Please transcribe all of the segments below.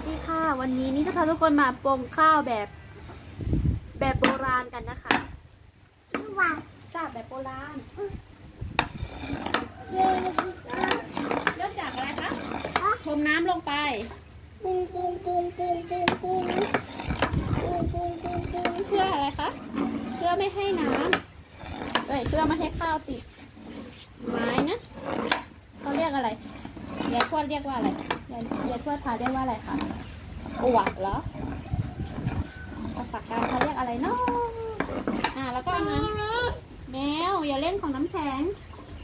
วัสดีค่ะวันนี้นี่จะพาทุกคนมาปรุงข้าวแบบโบราณกันนะคะจ้าแบบโบราณเริ่มจากอะไรคะชมน้ำลงไปปรุงเพื่ออะไรคะเพื่อไม่ให้น้ำเพื่อไม่ให้ข้าวติดไม้นะเขาเรียกอะไรยายทวดเรียกว่าอะไรยายทวดพาเรียกว่าอะไรคะอวดเหรอภาษากลางเขาเรียกอะไรเนาะแล้วก็แมวอย่าเล่นของน้ำแข็ง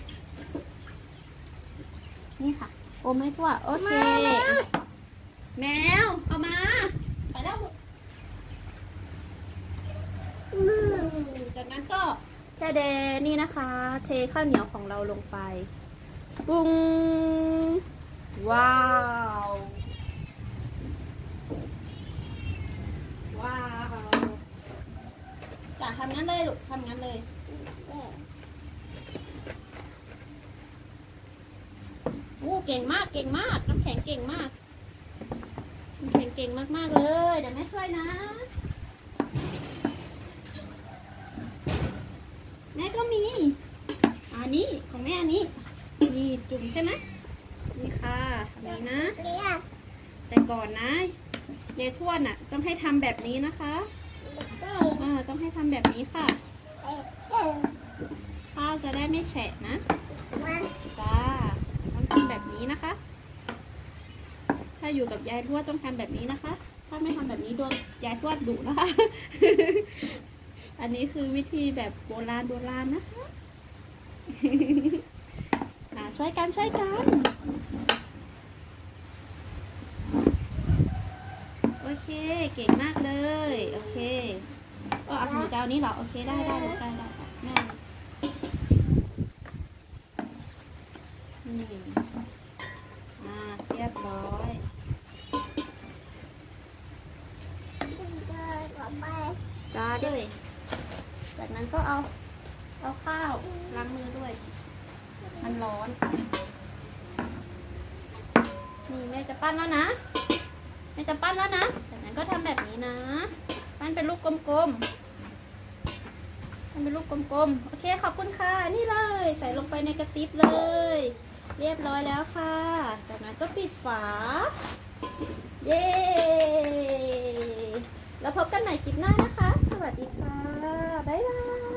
นี่ค่ะโอ้ไม่ทั่วโอเคแมวเอามาไปแล้วจากนั้นก็แช่เดนี่นะคะเทข้าวเหนียวของเราลงไปปุ้งว้าวจ้ะทำงั้นเลยลูกทำงั้นเลยเก่งมากน้ำแข็งเก่งมากน้ำแข็งเก่งมากเลยเดี๋ยวแม่ช่วยนะแม่ก็มีอันนี้ของแม่อันนี้นี่จุ่มใช่ไหมนี่ค่ะอันนี้นะแต่ก่อนนะยายทวดน่ะต้องให้ทำแบบนี้นะคะต้องให้ทำแบบนี้ค่ะข้าวจะได้ไม่แฉะนะจ้าต้องทำแบบนี้นะคะถ้าอยู่กับยายทวดต้องทำแบบนี้นะคะถ้าไม่ทำแบบนี้โดนยายทวดดุนะคะ อันนี้คือวิธีแบบโบราณนะคะช่วยกันโอเคเก่งมากเลยโอเคก็เอาหนูเจ้านี้เหรอโอเคได้แม่นี่เรียบร้อยจ้าด้วยจากนั้นก็เอาข้าวล้างมือด้วยมันร้อนนี่แม่จะปั้นแล้วนะจากนั้นก็ทำแบบนี้นะปั้นเป็นลูกกลมๆโอเคขอบคุณค่ะนี่เลยใส่ลงไปในกระติบเลยเรียบร้อยแล้วค่ะจากนั้นก็ปิดฝาเย้แล้วพบกันใหม่คลิปหน้านะคะสวัสดีค่ะบ๊ายบาย